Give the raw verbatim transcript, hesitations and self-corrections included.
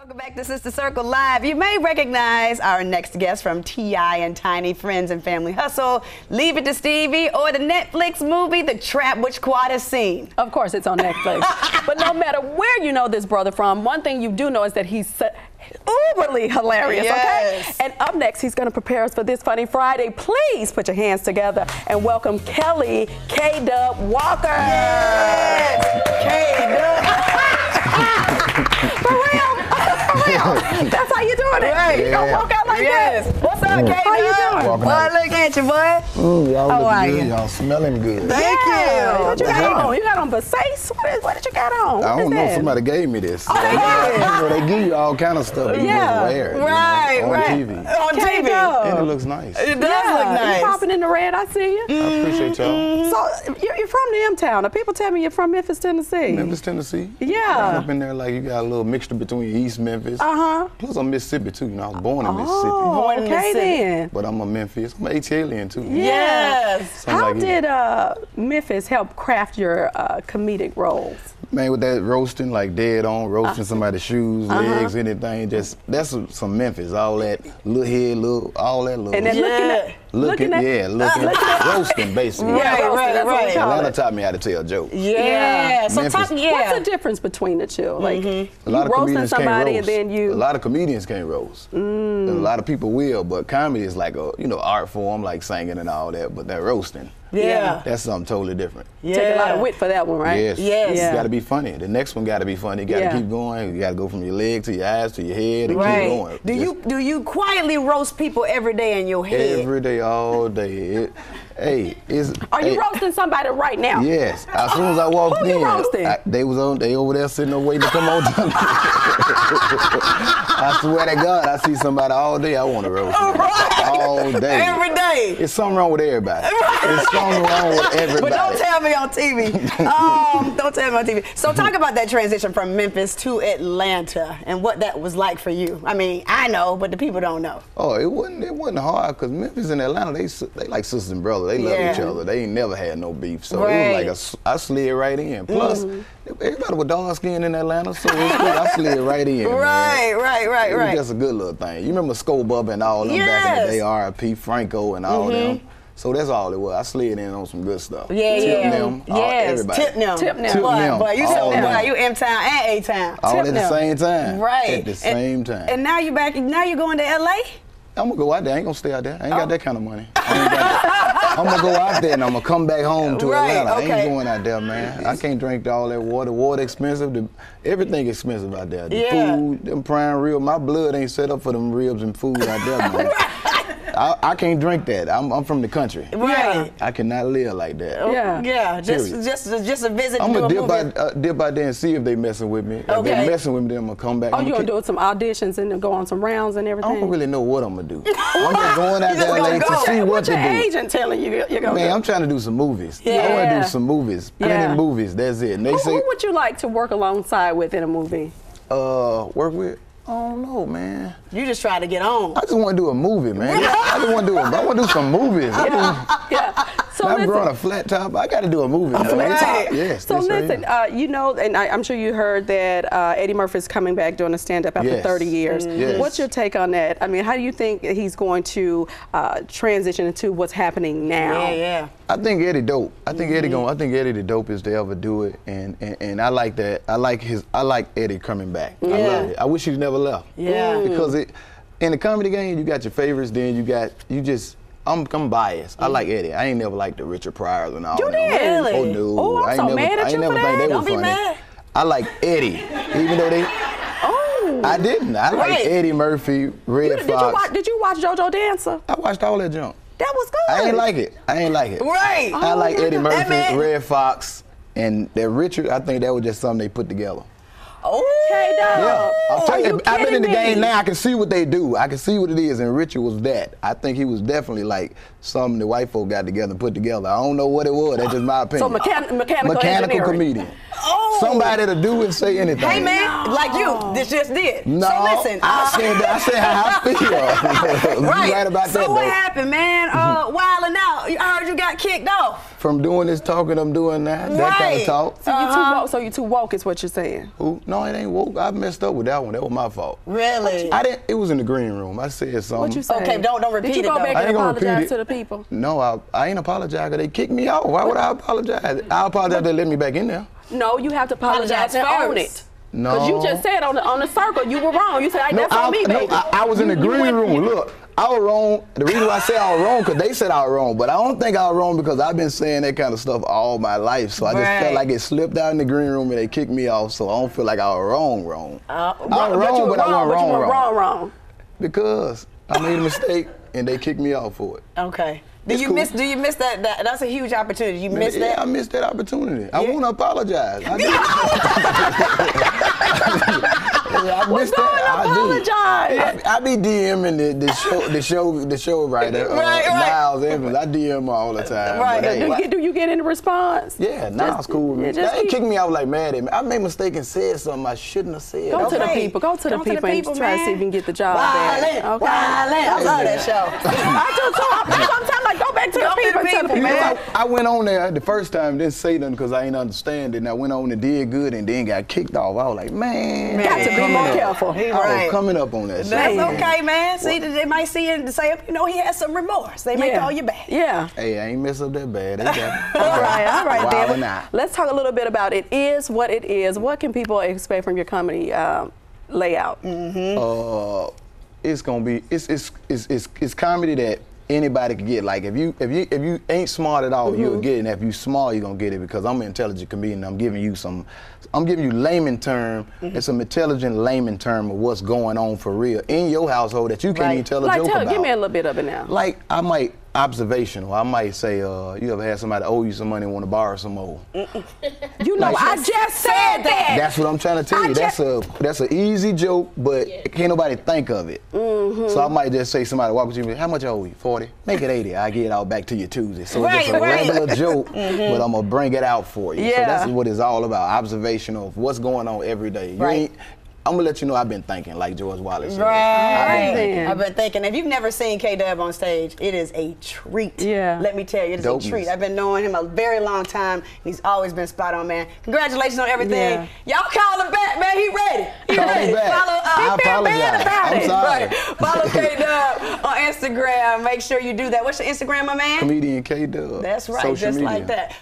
Welcome back to Sister Circle Live. You may recognize our next guest from T I and Tiny, Friends and Family Hustle, Leave It to Stevie, or the Netflix movie The Trap, which Quad has seen. Of course, it's on Netflix. But no matter where you know this brother from, one thing you do know is that he's uberly hilarious, yes. okay? And up next, he's going to prepare us for this Funny Friday. Please put your hands together and welcome Kelly K-Dub Walker. Yes. K-Dub. For real? For real? That's how you doing it? Right. You gonna walk out like yes. that? What's up, mm. K-Dub? How you doing? Boy, look at you, boy. Mm, y'all How are looking good. you? Y'all smelling good. Thank yeah. you. What you got on? You got on Versace? What, is, what did you got on? What I don't is know. that? Somebody gave me this. Oh, they you know, they give you all kind of stuff. You Yeah. just wear it, Right, you know, on right. T V. On T V. K-Dub. And it looks nice. It does yeah, look nice. You popping in the red, I see you. I appreciate y'all. So, you're, you're from the M-Town. Now, people tell me you're from Memphis, Tennessee. Memphis, Tennessee. Yeah. Up in there, like you got a little mixture between East Memphis. Uh-huh. Plus, I'm Mississippi too. You know, I was born in Mississippi. Oh, Born in okay Mississippi. then. But I'm a Memphis. I'm an A T L too. Yes. Something How like you. did uh, Memphis help craft your uh, comedic roles? Man, with that roasting, like dead on, roasting somebody's shoes, legs, anything, just, that's some, some Memphis. All that little head, little, all that little. And then Yeah. looking at, Looking, looking at, yeah, looking, roasting basically. Right, Yeah, right, that's what we right. call Atlanta it. taught me how to tell jokes. Yeah. Yeah. So Memphis. talk, yeah. What's the difference between the two? Like, A you lot of roasting comedians somebody can't roast. and then you... A lot of comedians can't roast. Mm. A lot of people will, but comedy is like a, you know, art form, like singing and all that, but that roasting, Yeah. that's something totally different. Yeah. Take a lot of wit for that one, right? Yes. Yes. You gotta be funny. The next one gotta be funny. You gotta Yeah. keep going. You gotta go from your leg to your eyes to your head and Right. keep going. Do Just you do you quietly roast people every day in your head? every day, all day. It, hey, it's Are you hey, roasting somebody right now? Yes. As soon as I walked Who you in, roasting? I, they was on. They over there sitting there waiting to come on. to me. I swear to God, I see somebody all day. I want to roast them. Right. All day. Every day. It's something wrong with everybody. It's something wrong with everybody. But don't tell me on T V. Um, don't tell me on T V. So talk about that transition from Memphis to Atlanta and what that was like for you. I mean, I know, but the people don't know. Oh, it wasn't. It wasn't hard because Memphis and Atlanta, they s- they like sisters and brothers. They love Yeah. each other. They ain't never had no beef. So Right. it was like a s I slid right in. Plus, everybody was dark skin in Atlanta, so it's good. I slid right in. Right, man. right, right, It was right. just a good little thing. You remember Sko Bubba and all them back in Yes. the day, R I P Franco and all them. So that's all it was. I slid in on some good stuff. Yeah, Tip yeah. them, all, Yes, everybody. tip them. Tip them. Tip Boy, them, boy, you all so boy, them. you M-Town and A-Town. All Tip at the them. same time. Right. At the And- same time. And now you back, now you're going to L A? I'm gonna go out there. I ain't gonna stay out there. I ain't got that kind of money. I ain't got I'm gonna go out there and I'm gonna come back home to Right, Atlanta. I okay. ain't going out there, man. I can't drink all that water. Water expensive. The, everything expensive out there. The Yeah. food, them prime ribs. My blood ain't set up for them ribs and food out there, man. I, I can't drink that. I'm, I'm from the country. Right. I cannot live like that. Yeah. Yeah, just, Period. just, just a visit I'm to do gonna a dip movie. out, uh, dip out there and see if they messing with me. If Okay. they messing with me, then I'm gonna come back. Oh, I'm you gonna keep- do some auditions and then go on some rounds and I everything? don't really know what I'm gonna do. I'm just going out You just there gonna like, go. to see what, What to your do. agent telling you you're gonna Man, do? I'm trying to do some movies. I Yeah. want to do some movies. Plenty Yeah. movies. That's it. And they Who, say, who would you like to work alongside with in a movie? uh, work with. I don't know, man. You just try to get on. I just want to do a movie, man. I just want to do. A, I want to do some movies. I do- Yeah. So I'm listen, growing a flat top. I got to do a movie. A flat top? Yes. So yes, I listen, am. uh, you know, and I, I'm sure you heard that uh, Eddie Murphy's coming back doing a stand-up after Yes. thirty years. Yes. What's your take on that? I mean, how do you think he's going to uh, transition into what's happening now? Yeah, yeah. I think Eddie dope. I think Eddie going. I think Eddie the dopest to ever do it, and, and and I like that. I like his. I like Eddie coming back. I Yeah. love it. I wish he'd never left. Yeah. Because it, in the comedy game, you got your favorites. Then you got you just. I'm I'm biased. I like Eddie. I ain't never liked the Richard Pryor and all You that. did? Really? Oh no. Oh, I'm I ain't so never, mad at I ain't you never for think that. they Don't were be funny. mad. I like Eddie, even though they. Oh. I didn't. I like Right. Eddie Murphy, Red Did you, Fox. watch, did you watch JoJo Dancer? I watched all that junk. That was good. I ain't like it. I ain't like it. Right. I like Oh, Eddie that Murphy, man- Red Fox, and that Richard. I think that was just something they put together. Oh. K-Dub. Yeah, I'm Are telling you you, I've been in the kidding game me? now. I can see what they do. I can see what it is, and Richard was that. I think he was definitely like something the white folk got together and put together. I don't know what it was. That's just my opinion. So mechan- mechanical Mechanical engineering. comedian. Oh. Somebody to do and say anything. Hey, man, like you, this just did. No, so listen. I uh, said that. I said how I feel. You right. right about so that, what though. happened, man? Uh, wilding out. I heard you got kicked off. From doing this talking I'm doing that, that kind Right. of talk. So you Uh-huh. too woke. So you too woke is what you're saying. Who? No, it ain't woke. I messed up with that one. That was my fault. Really? I didn't. It was in the green room. I said something. What you say? Okay, don't- don't repeat Did you it, go though. back I and ain't gonna repeat apologize it. to the people? No, I, I ain't apologize because they kicked me out. Why would I apologize? I apologize they let me back in there. No, you have to apologize, Apologize and own first. it. No. Because you just said on the on the circle you were wrong. You said, hey, No, that's I, on me, no, baby. I, I was in the You- you green went- room. Look, I was wrong. The reason why I say I was wrong because they said I was wrong, but I don't think I was wrong because I've been saying that kind of stuff all my life. So I just Right. felt like it slipped out in the green room and they kicked me off. So I don't feel like I was wrong, wrong. Uh, I was but wrong, you were but I wrong, wasn't but you wrong, were wrong. wrong, wrong. Because I made a mistake and they kicked me off for it. Okay. Do It's you cool. miss? Do you miss that, that? That's a huge opportunity. You miss yeah, that? I missed that opportunity. I Yeah. want to apologize. I did. Yeah, I missed Go that. and I do. apologize. I, I be DMing the, the show, the show, the show writer, uh, Right, right. Niles Evans. I D M her all the time. Right. But, Do hey, you, get, do you get any response? yeah, Niles cool with me. yeah, just They keep- kicked me out like mad at me. I made a mistake and said something I shouldn't have said. Go to the Okay. people. Go to the Go to the people and people, try to see man. if you can get the job back. Wildin', Okay. wildin'. I love that show. I do too. I'm, sometimes like go back to Go the to the people. and tell people, them, man. I, I went on there the first time, didn't say nothing because I ain't understand it. And I went on and did good and then got kicked off. I was like, man. Got to be coming more up. careful. He I was right. coming up on that shit. That's Man. okay, man. See, they might see it and say, you know, he has some remorse. They may Yeah. call you back. Yeah. Hey, I ain't mess up that bad. They got me. All right, all right, Why then. not? Let's talk a little bit about it is what it is. What can people expect from your comedy um, layout? uh, it's gonna be it's it's it's it's, it's comedy that anybody can get. Like if you if you if you ain't smart at all, you'll get it. And if you smart, you're gonna get it because I'm an intelligent comedian. I'm giving you some. I'm giving you layman term. It's some intelligent layman term of what's going on for real in your household that you can't Right. even tell a Like, joke tell, about. give me a little bit of it now. Like I might observational. I might say, uh, you ever had somebody owe you some money and want to borrow some more? You know, Like- I just said that. That's what I'm trying to tell I you. That's a that's an easy joke, but can't nobody think of it. Mm-hmm. So I might just say somebody walk with you, how much I owe you? forty? Make it eighty. I get it all back to you Tuesday. So it's just a Right, right. regular joke, but I'm gonna bring it out for you. So Yeah. that's what it's all about. Observational of what's going on every day. You Right. ain't, I'm gonna let you know I've been thinking, like George Wallace said. Right. I've been thinking. I've been thinking. If you've never seen K-Dub on stage, it is a treat. Yeah. Let me tell you, it's Dopeness. a treat. I've been knowing him a very long time. And he's always been spot on, man. Congratulations on everything. Yeah. Y'all call him back, man. He ready. He Call me ready. back. Follow, uh, I he feel bad apologize. about I'm it. sorry. Right. Follow K-Dub on Instagram. Make sure you do that. What's your Instagram, my man? Comedian K-Dub. That's right, Social just media. like that.